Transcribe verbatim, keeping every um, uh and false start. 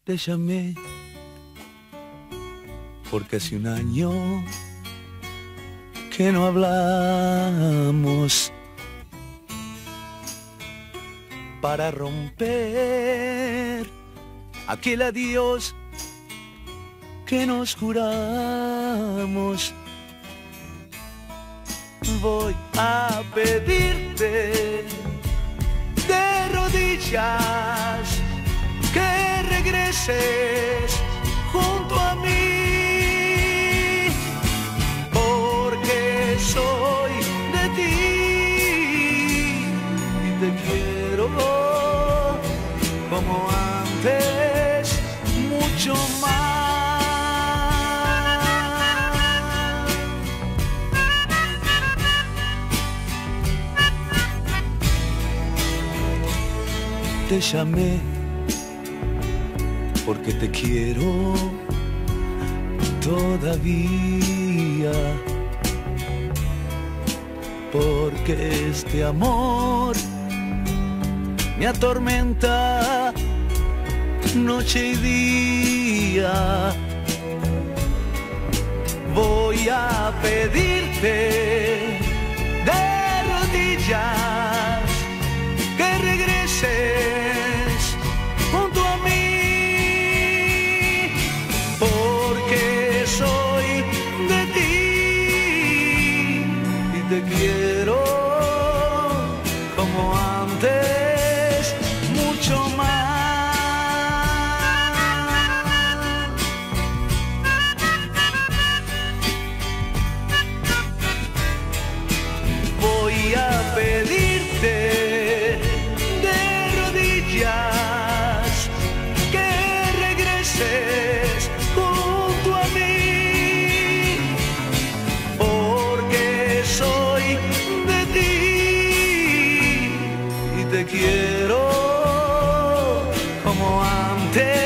Te llamé porque hace un año que no hablamos, para romper aquel adiós que nos juramos. Voy a pedirte de rodillas que regreses junto a mí, porque soy de ti y te quiero como antes, mucho más. Te llamé porque te quiero todavía, porque este amor me atormenta noche y día. Voy a pedirte de rodillas que regreses junto a mí, porque soy de ti y te quiero como antes, mucho más. Voy a pedirte de rodillas que regreses junto a mí, porque soy de ti y te quiero como antes.